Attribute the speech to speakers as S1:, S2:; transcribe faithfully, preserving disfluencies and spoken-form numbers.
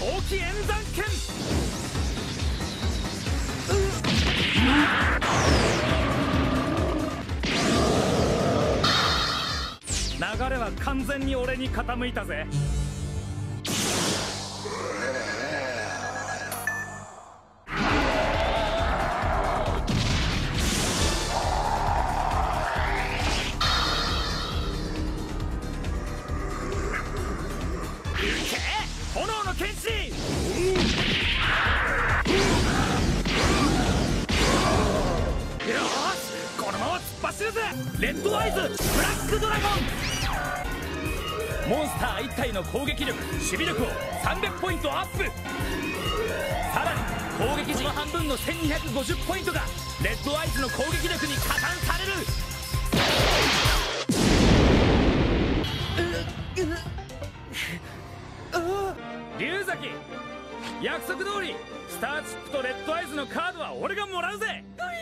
S1: 早期演算剣。流れは完全に俺に傾いたぜ。炎の剣士。よし、このまま突っ走るぜ。レッドアイズブラックドラゴン。モンスターいち体の攻撃力、守備力をさんびゃくポイントアップ。さらに攻撃時の半分のせんにひゃくごじゅうポイントがレッドアイズの攻撃力に加算される。龍崎、約束通りスターチップとレッドアイズのカードは俺がもらうぜ。